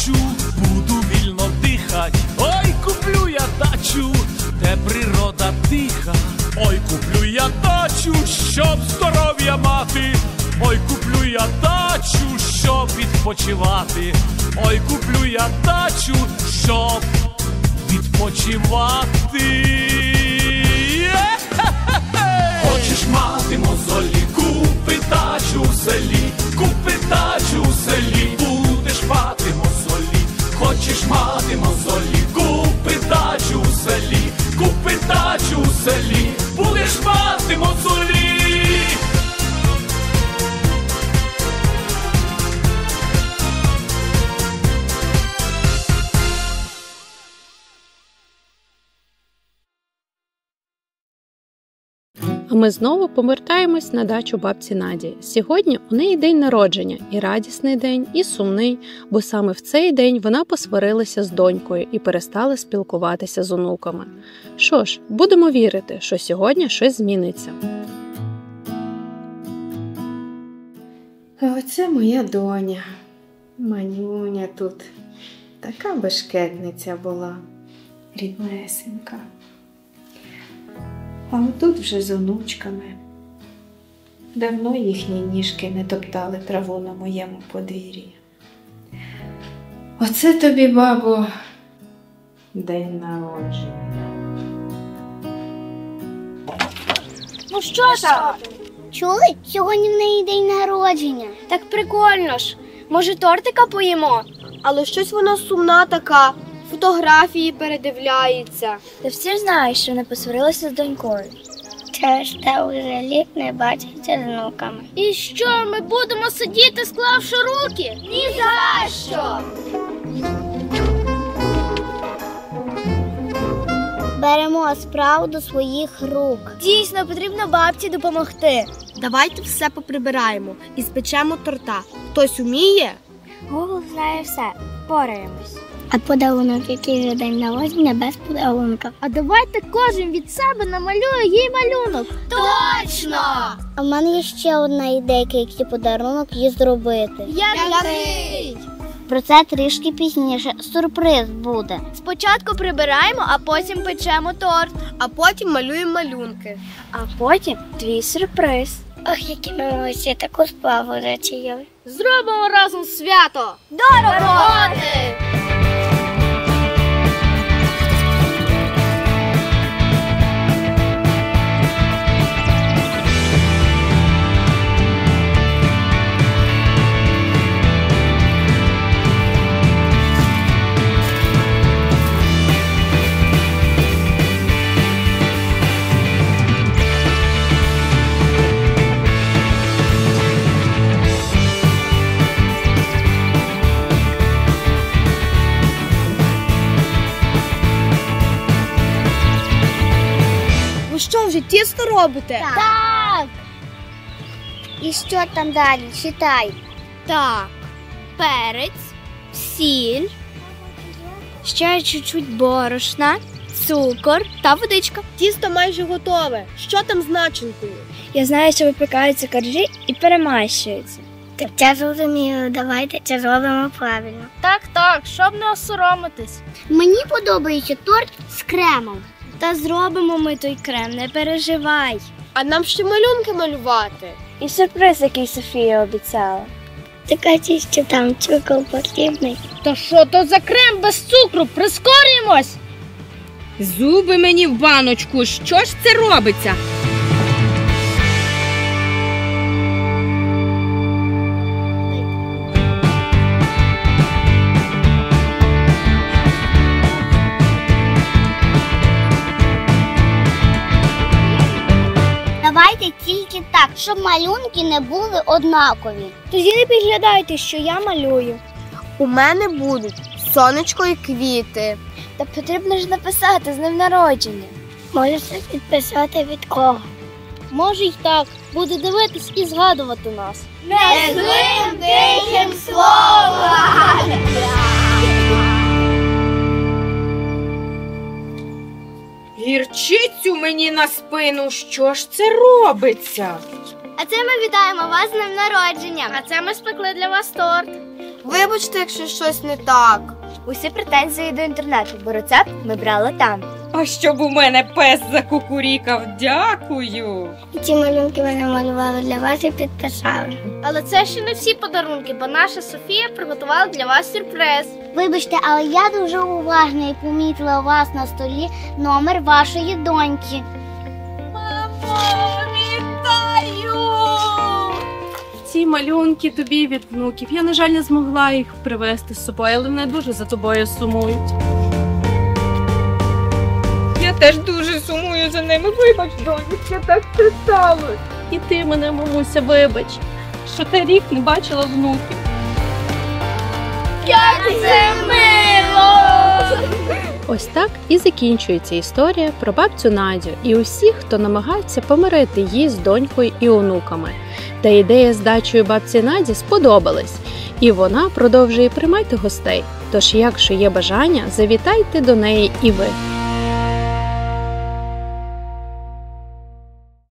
хочу, буду вільно дихать. Ой, куплю я дачу, де природа тиха. Ой, куплю я дачу, щоб здоров'я мати. Ой, куплю я дачу, щоб відпочивати. Ой, куплю я дачу, щоб відпочивати. Хочеш мати мозолі, купи дачу в селі. Купи дачу в селі, будеш мати мозолі. Хочеш мати мозолі, купи дачу в селі. Купи дачу в селі, будеш мати мозолі. А ми знову повертаємось на дачу бабці Наді. Сьогодні у неї день народження, і радісний день, і сумний, бо саме в цей день вона посварилася з донькою і перестала спілкуватися з онуками. Що ж, будемо вірити, що сьогодні щось зміниться. А оце моя доня. Манюня тут. Така бешкетниця була, ріднесенька. А отут вже з онучками. Давно їхні ніжки не топтали траву на моєму подвір'ї. Оце тобі, бабо, день народження. Ну що ж, чули? Сьогодні в неї день народження. Так прикольно ж. Може, тортика поїмо? Але щось вона сумна така. Фотографії передивляється. Та всі ж знають, що не посварилася з донькою. Через те вже рік не бачиться з внуками. І що, ми будемо сидіти, склавши руки? Ні за що! Беремо справу до своїх рук. Дійсно, потрібно бабці допомогти. Давайте все поприбираємо і спечемо торта. Хтось уміє? Гугл знає все. Пораємось. А подарунок, який же день народження без подарунка? А давайте кожен від себе намалює їй малюнок. Точно! А в мене є ще одна ідейка, який подарунок їй зробити. Який? Про це трішки пізніше. Сюрприз буде. Спочатку прибираємо, а потім печемо торт. А потім малюємо малюнки. А потім твій сюрприз. Ох, які ми молодці, таку справу затіяли. Зробимо разом свято! До роботи! Ви що, вже тісто робите? Так! І що там далі? Читай. Так. Перець, сіль, ще чуть-чуть борошна, цукор та водичка. Тісто майже готове. Що там з начинкою? Я знаю, що випікаються коржі і перемащуються. Так я зрозуміла, давайте це зробимо правильно. Так, щоб не осоромитись. Мені подобається торт з кремом. Та зробимо ми той крем, не переживай. А нам ще малюнки малювати. І сюрприз, який Софія обіцяла. Ти кажеш, що там цукор потрібний. Та що то за крем без цукру? Прискорюємось! Зуби мені в баночку, що ж це робиться? Давайте тільки так, щоб малюнки не були однакові. Тоді не підглядайте, що я малюю. У мене будуть сонечко і квіти. Та потрібно ж написати з днем народження. Можете підписати від кого? Може й так. Буде дивитись і згадувати нас. Не злим тихим словом! Гірчицю мені на спину, що ж це робиться? А А це ми вітаємо вас з днем народження. А це ми спекли для вас торт. Вибачте, якщо щось не так. Усі претензії до інтернету, бо рецепт ми брали там. А щоб у мене пес закукурікав, дякую. Ці малюнки ми намалювали для вас і підписали. Але це ще не всі подарунки, бо наша Софія приготувала для вас сюрприз. Вибачте, але я дуже уважна і помітила у вас на столі номер вашої доньки. Мамо, вітаю! Ці малюнки тобі від внуків. Я, на жаль, не змогла їх привезти з собою, але вони дуже за тобою сумують. Я теж дуже сумую за ними. Вибач, донечка, так це сталося. І ти мене, мамуся, вибач, що ти рік не бачила внуків. Як це мило! Ось так і закінчується історія про бабцю Надю і усіх, хто намагається помирити її з донькою і онуками. Та ідея з дачею бабці Наді сподобалась, і вона продовжує приймати гостей. Тож, якщо є бажання, завітайте до неї і ви.